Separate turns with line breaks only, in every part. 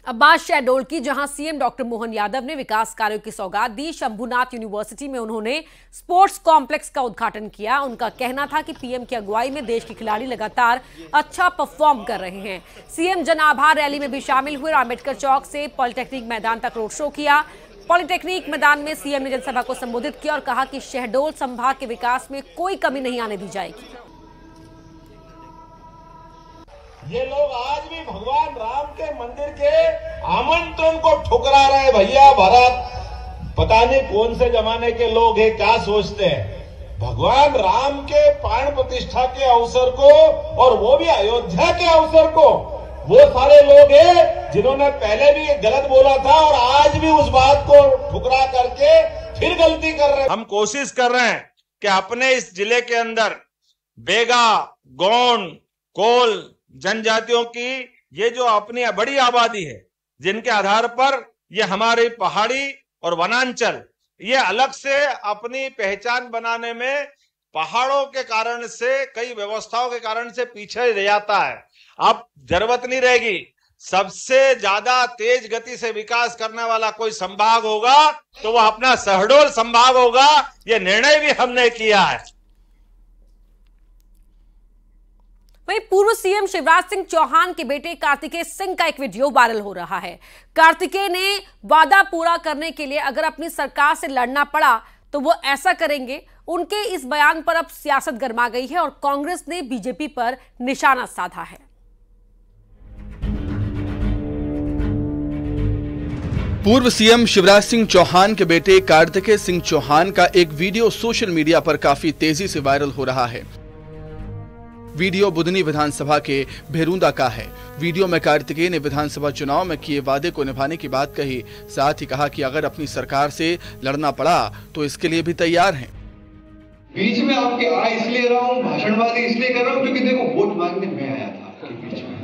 अब बात शहडोल की, जहां सीएम डॉक्टर मोहन यादव ने विकास कार्यों की सौगात दी। शंभुनाथ यूनिवर्सिटी में उन्होंने स्पोर्ट्स कॉम्प्लेक्स का उद्घाटन किया। उनका कहना था कि पीएम की अगुवाई में देश के खिलाड़ी लगातार अच्छा परफॉर्म कर रहे हैं। सीएम जन आभार रैली में भी शामिल हुए और अम्बेडकर चौक से पॉलिटेक्निक मैदान तक रोड शो किया। पॉलिटेक्निक मैदान में सीएम ने जनसभा को संबोधित किया और कहा कि शहडोल संभाग के विकास में कोई कमी नहीं आने दी जाएगी।
ये लोग आज भी भगवान राम के मंदिर के आमंत्रण को ठुकरा रहे हैं। भैया भारत पता नहीं कौन से जमाने के लोग हैं, क्या सोचते हैं। भगवान राम के प्राण प्रतिष्ठा के अवसर को, और वो भी अयोध्या के अवसर को, वो सारे लोग हैं जिन्होंने पहले भी गलत बोला था और आज भी उस बात को ठुकरा करके फिर गलती कर रहे हैं।
हम कोशिश कर रहे हैं कि अपने इस जिले के अंदर बेगा, गोंड, कोल जनजातियों की ये जो अपनी बड़ी आबादी है, जिनके आधार पर ये हमारी पहाड़ी और वनांचल ये अलग से अपनी पहचान बनाने में पहाड़ों के कारण से, कई व्यवस्थाओं के कारण से पीछे रह जाता है। अब जरूरत नहीं रहेगी। सबसे ज्यादा तेज गति से विकास करने वाला कोई संभाग होगा तो वो अपना शहडोल संभाग होगा। ये निर्णय भी हमने किया है।
वहीं पूर्व सीएम शिवराज सिंह चौहान के बेटे कार्तिकेय सिंह का एक वीडियो वायरल हो रहा है। कार्तिकेय ने वादा पूरा करने के लिए अगर अपनी सरकार से लड़ना पड़ा तो वो ऐसा करेंगे। उनके इस बयान पर अब सियासत गर्मा गई है और कांग्रेस ने बीजेपी पर निशाना साधा है।
पूर्व सीएम शिवराज सिंह चौहान के बेटे कार्तिकेय सिंह चौहान का एक वीडियो सोशल मीडिया पर काफी तेजी से वायरल हो रहा है। वीडियो बुधनी विधानसभा के भेरूंदा का है। वीडियो में कार्तिकेय ने विधानसभा चुनाव में किए वादे को निभाने की बात कही। साथ ही कहा कि अगर अपनी सरकार से लड़ना पड़ा तो इसके लिए भी तैयार हैं।
बीच में आपके आ इसलिए रहा हूँ, भाषणबाजी इसलिए कर रहा हूँ क्योंकि देखो वोट मांगने मैं आया था आपके बीच में।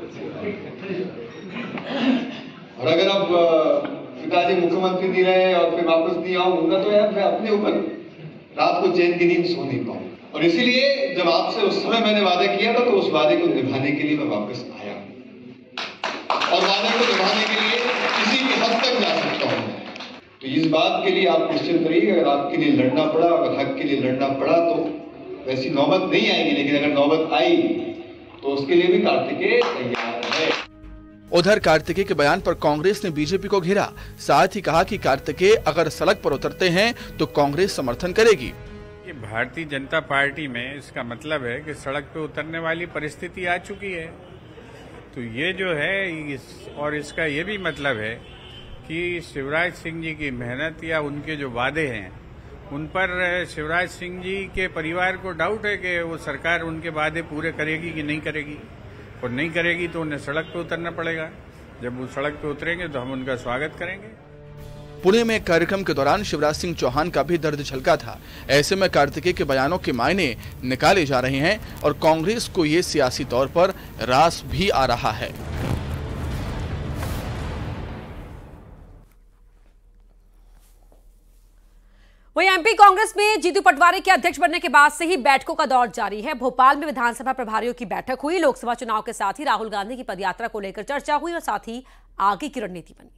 और अगर अब पिताजी मुख्यमंत्री नहीं रहे और फिर वापस नहीं आऊंगा तो यार मैं अपने ऊपर रात को चैन की नींद सो नहीं पाऊंगा। और इसीलिए जब आपसे उस समय मैंने वादा किया था तो उस वादे को निभाने के लिए मैं वापस आया और वादे को निभाने के लिए किसी भी हद तक जा सकता हूं। तो इस बात के लिए आप निश्चित रहिए, अगर आपके लिए लड़ना पड़ा, अगर हक के लिए लड़ना पड़ा तो वैसी नौबत नहीं आएगी, लेकिन अगर नौबत आई तो उसके लिए भी कार्तिकेय तैयार है।
उधर कार्तिकेय के बयान पर कांग्रेस ने बीजेपी को घेरा। साथ ही कहा कि कार्तिकेय अगर सड़क पर उतरते हैं तो कांग्रेस समर्थन करेगी।
भारतीय जनता पार्टी में इसका मतलब है कि सड़क पे उतरने वाली परिस्थिति आ चुकी है। तो ये जो है और इसका ये भी मतलब है कि शिवराज सिंह जी की मेहनत या उनके जो वादे हैं उन पर शिवराज सिंह जी के परिवार को डाउट है कि वो सरकार उनके वादे पूरे करेगी कि नहीं करेगी, और नहीं करेगी तो उन्हें सड़क पे उतरना पड़ेगा। जब वो सड़क पे उतरेंगे तो हम उनका स्वागत करेंगे।
पुणे में एक कार्यक्रम के दौरान शिवराज सिंह चौहान का भी दर्द छलका था। ऐसे में कार्तिकेय के बयानों के मायने निकाले जा रहे हैं और कांग्रेस को ये सियासी तौर पर रास भी आ रहा है।
वहीं एमपी कांग्रेस में जीतू पटवारी के अध्यक्ष बनने के बाद से ही बैठकों का दौर जारी है। भोपाल में विधानसभा प्रभारियों की बैठक हुई। लोकसभा चुनाव के साथ ही राहुल गांधी की पदयात्रा को लेकर चर्चा हुई और साथ ही आगे की रणनीति बनी।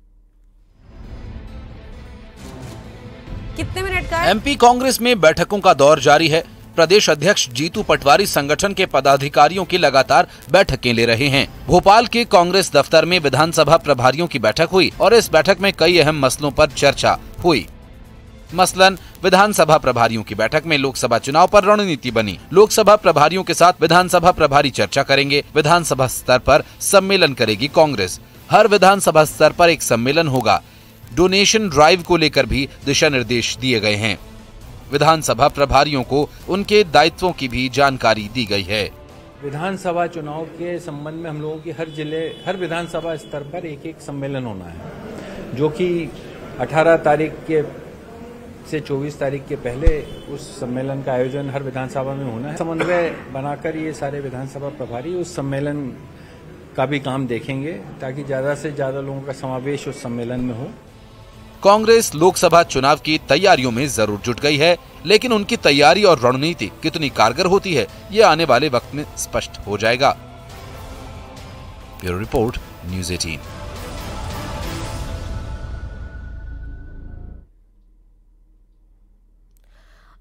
कितने मिनट का
एमपी कांग्रेस में बैठकों का दौर जारी है। प्रदेश अध्यक्ष जीतू पटवारी संगठन के पदाधिकारियों की लगातार बैठकें ले रहे हैं। भोपाल के कांग्रेस दफ्तर में विधानसभा प्रभारियों की बैठक हुई और इस बैठक में कई अहम मसलों पर चर्चा हुई। मसलन विधानसभा प्रभारियों की बैठक में लोकसभा चुनाव पर रणनीति बनी। लोकसभा प्रभारियों के साथ विधानसभा प्रभारी चर्चा करेंगे। विधानसभा स्तर पर सम्मेलन करेगी कांग्रेस। हर विधानसभा स्तर पर एक सम्मेलन होगा। डोनेशन ड्राइव को लेकर भी दिशा निर्देश दिए गए हैं। विधानसभा प्रभारियों को उनके दायित्वों की भी जानकारी दी गई है।
विधानसभा चुनाव के संबंध में हम लोगों की हर विधानसभा स्तर पर एक एक सम्मेलन होना है, जो कि 18 तारीख के से 24 तारीख के पहले उस सम्मेलन का आयोजन हर विधानसभा में होना है। समन्वय बनाकर ये सारे विधानसभा प्रभारी उस सम्मेलन का भी काम देखेंगे ताकि ज्यादा से ज्यादा लोगों का समावेश उस सम्मेलन में हो।
कांग्रेस लोकसभा चुनाव की तैयारियों में जरूर जुट गई है, लेकिन उनकी तैयारी और रणनीति कितनी कारगर होती है ये आने वाले वक्त में स्पष्ट हो जाएगा। Bureau report, news 18।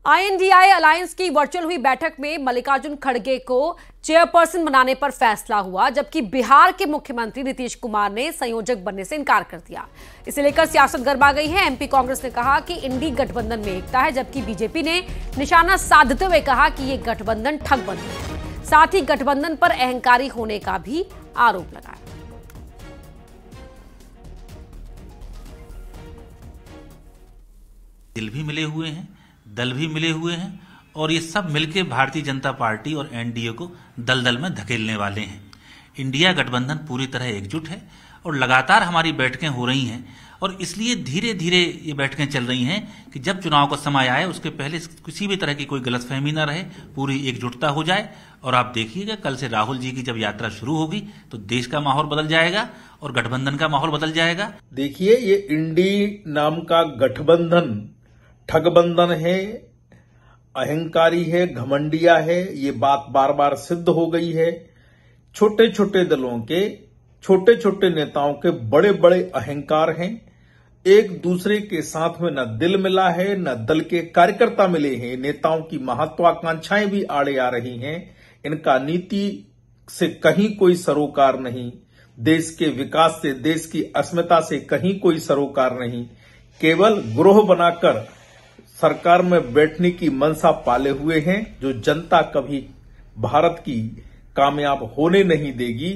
INDI alliance की वर्चुअल हुई बैठक में मल्लिकार्जुन खड़गे को चेयरपर्सन बनाने पर फैसला हुआ, जबकि बिहार के मुख्यमंत्री नीतीश कुमार ने संयोजक बनने से इनकार कर दिया। इसे लेकर सियासत गर्मा गई है। MP कांग्रेस ने कहा कि इंडी गठबंधन में एकता है, जबकि बीजेपी ने निशाना साधते हुए कहा कि ये गठबंधन ठगबंधन है। साथ ही गठबंधन पर अहंकारी होने का भी आरोप लगाया।
दिल भी मिले हुए हैं, दल भी मिले हुए हैं और ये सब मिलकर भारतीय जनता पार्टी और NDA को दलदल में धकेलने वाले हैं। इंडिया गठबंधन पूरी तरह एकजुट है और लगातार हमारी बैठकें हो रही हैं और इसलिए धीरे धीरे ये बैठकें चल रही हैं कि जब चुनाव का समय आए उसके पहले किसी भी तरह की कोई गलतफहमी न रहे, पूरी एकजुटता हो जाए। और आप देखिएगा कल से राहुल जी की जब यात्रा शुरू होगी तो देश का माहौल बदल जाएगा और गठबंधन का माहौल बदल जाएगा।
देखिए, ये इंडी नाम का गठबंधन ठगबंधन है, अहंकारी है, घमंडिया है। ये बात बार बार सिद्ध हो गई है। छोटे छोटे दलों के छोटे छोटे नेताओं के बड़े बड़े अहंकार हैं। एक दूसरे के साथ में न दिल मिला है, न दल के कार्यकर्ता मिले हैं। नेताओं की महत्वाकांक्षाएं भी आड़े आ रही हैं। इनका नीति से कहीं कोई सरोकार नहीं, देश के विकास से, देश की अस्मिता से कहीं कोई सरोकार नहीं। केवल ग्रोह बनाकर सरकार में बैठने की मनसा पाले हुए हैं, जो जनता कभी भारत की कामयाब होने नहीं देगी।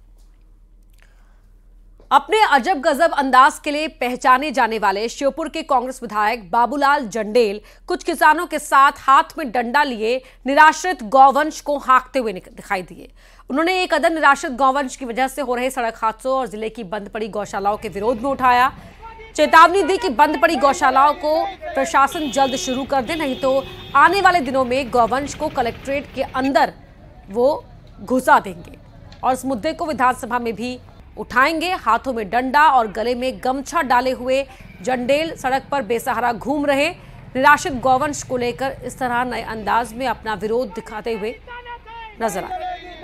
अपने अजब गजब अंदाज के लिए पहचाने जाने वाले श्योपुर के कांग्रेस विधायक बाबूलाल जंडेल कुछ किसानों के साथ हाथ में डंडा लिए निराश्रित गौवंश को हाँकते हुए दिखाई दिए। उन्होंने एक अदर निराश्रित गौवंश की वजह से हो रहे सड़क हादसों और जिले की बंद पड़ी गौशालाओं के विरोध में उठाया। चेतावनी दी कि बंद पड़ी गौशालाओं को प्रशासन जल्द शुरू कर दे, नहीं तो आने वाले दिनों में गौवंश को कलेक्ट्रेट के अंदर वो घुसा देंगे और इस मुद्दे को विधानसभा में भी उठाएंगे। हाथों में डंडा और गले में गमछा डाले हुए जंडेल सड़क पर बेसहारा घूम रहे निराश्रित गौवंश को लेकर इस तरह नए अंदाज में अपना विरोध दिखाते हुए नजर आए।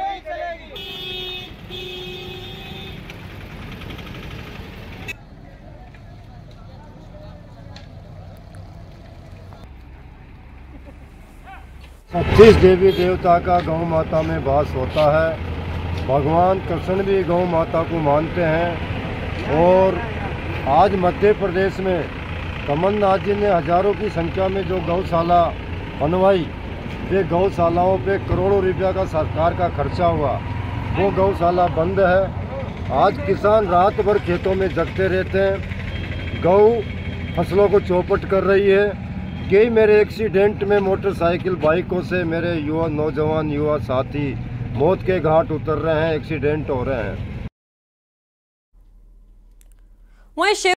छत्तीस देवी देवता का गौ माता में वास होता है। भगवान कृष्ण भी गौ माता को मानते हैं और आज मध्य प्रदेश में कमलनाथ जी ने हजारों की संख्या में जो गौशाला बनवाई, वे गौशालाओं पे करोड़ों रुपया का सरकार का खर्चा हुआ, वो गौशाला बंद है। आज किसान रात भर खेतों में जगते रहते हैं। गौ फसलों को चौपट कर रही है। कई मेरे एक्सीडेंट में मोटरसाइकिल बाइकों से मेरे नौजवान युवा साथी मौत के घाट उतर रहे हैं, एक्सीडेंट हो रहे हैं।
वहीं